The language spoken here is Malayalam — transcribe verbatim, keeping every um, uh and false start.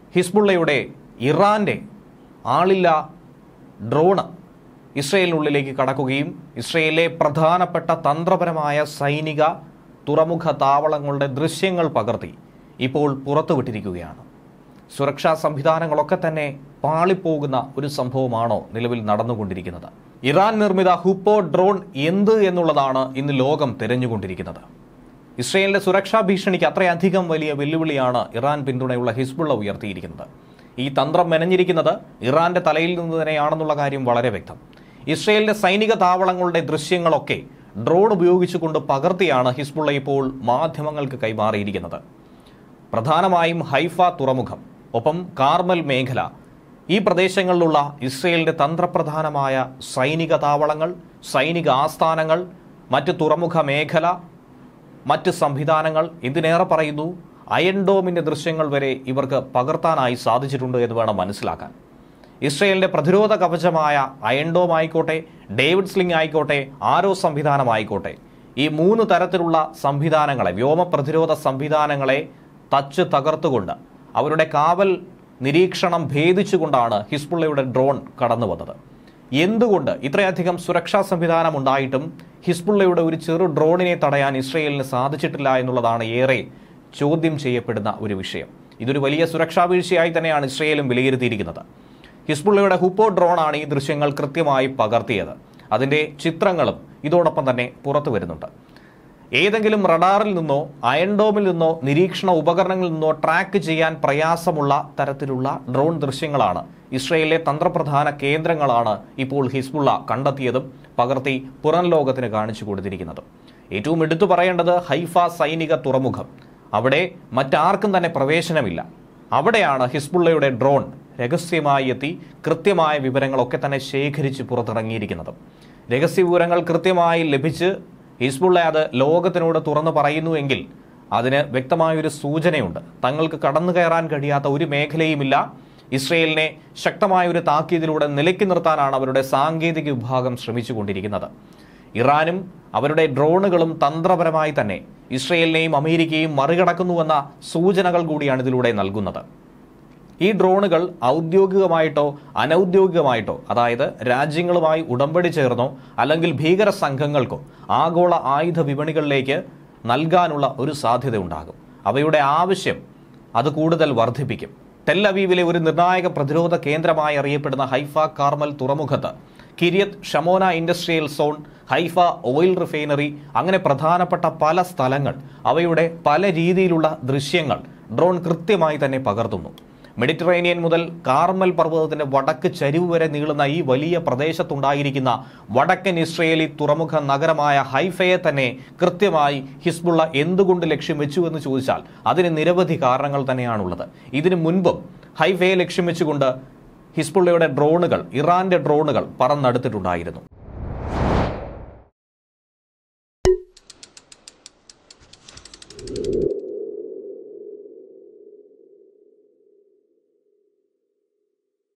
ഹിസ്ബുള്ളയുടെ ഇറാൻ്റെ ആളില്ല ഡ്രോണ് ഇസ്രയേലിനുള്ളിലേക്ക് കടക്കുകയും ഇസ്രയേലിലെ പ്രധാനപ്പെട്ട തന്ത്രപരമായ സൈനിക തുറമുഖ താവളങ്ങളുടെ ദൃശ്യങ്ങൾ പകർത്തി ഇപ്പോൾ പുറത്തുവിട്ടിരിക്കുകയാണ്. സുരക്ഷാ സംവിധാനങ്ങളൊക്കെ തന്നെ പാളിപ്പോകുന്ന ഒരു സംഭവമാണോ നിലവിൽ നടന്നുകൊണ്ടിരിക്കുന്നത്? ഇറാൻ നിർമ്മിത ഹുപ്പോ ഡ്രോൺ എന്ത് എന്നുള്ളതാണ് ഇന്ന് ലോകം തിരഞ്ഞുകൊണ്ടിരിക്കുന്നത്. ഇസ്രയേലിന്റെ സുരക്ഷാ ഭീഷണിക്ക് അത്രയധികം വലിയ വെല്ലുവിളിയാണ് ഇറാൻ പിന്തുണയുള്ള ഹിസ്ബുള്ള ഉയർത്തിയിരിക്കുന്നത്. ഈ തന്ത്രം മെനഞ്ഞിരിക്കുന്നത് ഇറാന്റെ തലയിൽ നിന്ന് തന്നെയാണെന്നുള്ള കാര്യം വളരെ വ്യക്തം. ഇസ്രയേലിന്റെ സൈനിക താവളങ്ങളുടെ ദൃശ്യങ്ങളൊക്കെ ഡ്രോൺ ഉപയോഗിച്ചുകൊണ്ട് പകർത്തിയാണ് ഹിസ്ബുള്ള ഇപ്പോൾ മാധ്യമങ്ങൾക്ക് കൈമാറിയിരിക്കുന്നത്. പ്രധാനമായും ഹൈഫ തുറമുഖം, ഒപ്പം കാർമൽ മേഖല, ഈ പ്രദേശങ്ങളിലുള്ള ഇസ്രയേലിന്റെ തന്ത്രപ്രധാനമായ സൈനിക താവളങ്ങൾ, സൈനിക ആസ്ഥാനങ്ങൾ, മറ്റ് തുറമുഖ മേഖല, മറ്റ് സംവിധാനങ്ങൾ, എന്തിനേറെ പറയുന്നു അയൺ ഡോമിന്റെ ദൃശ്യങ്ങൾ വരെ ഇവർക്ക് പകർത്താനായി സാധിച്ചിട്ടുണ്ട് എന്ന് വേണം മനസ്സിലാക്കാൻ. ഇസ്രയേലിന്റെ പ്രതിരോധ കവചമായ അയൺ ഡോം ആയിക്കോട്ടെ, ഡേവിഡ് സ്ലിംഗ് ആയിക്കോട്ടെ, ആരോ സംവിധാനമായിക്കോട്ടെ, ഈ മൂന്ന് തരത്തിലുള്ള സംവിധാനങ്ങളെ, വ്യോമ പ്രതിരോധ സംവിധാനങ്ങളെ തച്ച് തകർത്തുകൊണ്ട് അവരുടെ കാവൽ നിരീക്ഷണം ഭേദിച്ചുകൊണ്ടാണ് ഹിസ്ബുള്ളയുടെ ഡ്രോൺ കടന്നു വന്നത്. എന്തുകൊണ്ട് ഇത്രയധികം സുരക്ഷാ സംവിധാനം ഉണ്ടായിട്ടും ഹിസ്ബുള്ളയുടെ ഒരു ചെറു ഡ്രോണിനെ തടയാൻ ഇസ്രയേലിന് സാധിച്ചിട്ടില്ല എന്നുള്ളതാണ് ഏറെ ചോദ്യം ചെയ്യപ്പെടുന്ന ഒരു വിഷയം. ഇതൊരു വലിയ സുരക്ഷാ വീഴ്ചയായി തന്നെയാണ് ഇസ്രയേലും വിലയിരുത്തിയിരിക്കുന്നത്. ഹിസ്ബുള്ളയുടെ ഹുപ്പോ ഡ്രോണാണ് ഈ ദൃശ്യങ്ങൾ കൃത്യമായി പകർത്തിയത്. അതിൻ്റെ ചിത്രങ്ങളും ഇതോടൊപ്പം തന്നെ പുറത്തു വരുന്നുണ്ട്. ഏതെങ്കിലും റഡാറിൽ നിന്നോ അയൺ ഡോമിൽ നിന്നോ നിരീക്ഷണ ഉപകരണങ്ങളിൽ നിന്നോ ട്രാക്ക് ചെയ്യാൻ പ്രയാസമുള്ള തരത്തിലുള്ള ഡ്രോൺ ദൃശ്യങ്ങളാണ് ഇസ്രയേലിലെ തന്ത്രപ്രധാന കേന്ദ്രങ്ങളാണ് ഇപ്പോൾ ഹിസ്ബുള്ള കണ്ടെത്തിയതും പകർത്തി പുറം ലോകത്തിന് കാണിച്ചു കൊടുത്തിരിക്കുന്നതും. ഏറ്റവും എടുത്തു പറയേണ്ടത് ഹൈഫ സൈനിക തുറമുഖം. അവിടെ മറ്റാർക്കും തന്നെ പ്രവേശനമില്ല. അവിടെയാണ് ഹിസ്ബുള്ളയുടെ ഡ്രോൺ രഹസ്യമായി എത്തി കൃത്യമായ വിവരങ്ങളൊക്കെ തന്നെ ശേഖരിച്ച് പുറത്തിറങ്ങിയിരിക്കുന്നത്. രഹസ്യ വിവരങ്ങൾ കൃത്യമായി ലഭിച്ച് ഹിസ്ബുള്ള അത് ലോകത്തിനോട് തുറന്നു പറയുന്നുവെങ്കിൽ അതിന് വ്യക്തമായൊരു സൂചനയുണ്ട്. തങ്ങൾക്ക് കടന്നു കയറാൻ കഴിയാത്ത ഒരു മേഖലയുമില്ല. ഇസ്രയേലിനെ ശക്തമായൊരു താക്കീതിലൂടെ നിലയ്ക്ക് നിർത്താനാണ് അവരുടെ സാങ്കേതിക വിഭാഗം ശ്രമിച്ചുകൊണ്ടിരിക്കുന്നത്. ഇറാനും അവരുടെ ഡ്രോണുകളും തന്ത്രപരമായി തന്നെ ഇസ്രയേലിനെയും അമേരിക്കയും മറികടക്കുന്നുവെന്ന സൂചനകൾ കൂടിയാണ് ഇതിലൂടെ നൽകുന്നത്. ഈ ഡ്രോണുകൾ ഔദ്യോഗികമായിട്ടോ അനൌദ്യോഗികമായിട്ടോ, അതായത് രാജ്യങ്ങളുമായി ഉടമ്പടി ചേർന്നോ അല്ലെങ്കിൽ ഭീകര സംഘങ്ങൾക്കോ ആഗോള ആയുധ വിപണികളിലേക്ക് നൽകാനുള്ള ഒരു സാധ്യത ഉണ്ടാകും. അവയുടെ ആവശ്യം അത് കൂടുതൽ വർദ്ധിപ്പിക്കും. ടെൽ അവീവിലെ ഒരു നിർണായക പ്രതിരോധ കേന്ദ്രമായി അറിയപ്പെടുന്ന ഹൈഫ കാർമൽ തുറമുഖത്ത് Kiryat Shmona industrial zone, Haifa oil refinery, അങ്ങനെ പ്രധാനപ്പെട്ട പല സ്ഥലങ്ങൾ, അവയുടെ പല രീതിയിലുള്ള ദൃശ്യങ്ങൾ ഡ്രോൺ കൃത്യമായി തന്നെ പകർത്തുന്നു. മെഡിറ്ററേനിയൻ മുതൽ കാർമൽ പർവ്വതത്തിന്റെ വടക്ക് ചരിവ് വരെ നീളുന്ന ഈ വലിയ പ്രദേശത്തുണ്ടായിരിക്കുന്ന വടക്കൻ ഇസ്രയേലി തുറമുഖ നഗരമായ ഹൈഫയെ തന്നെ കൃത്യമായി ഹിസ്ബുള്ള എന്തുകൊണ്ട് ലക്ഷ്യം വെച്ചു എന്ന് ചോദിച്ചാൽ അതിന് നിരവധി കാരണങ്ങൾ തന്നെയാണുള്ളത്. ഇതിനു മുൻപും ഹൈഫയെ ലക്ഷ്യം വെച്ചുകൊണ്ട് ഹിസ്ബുള്ളയുടെ ഡ്രോണുകൾ, ഇറാന്റെ ഡ്രോണുകൾ പറന്നെടുത്തിട്ടുണ്ടായിരുന്നു. you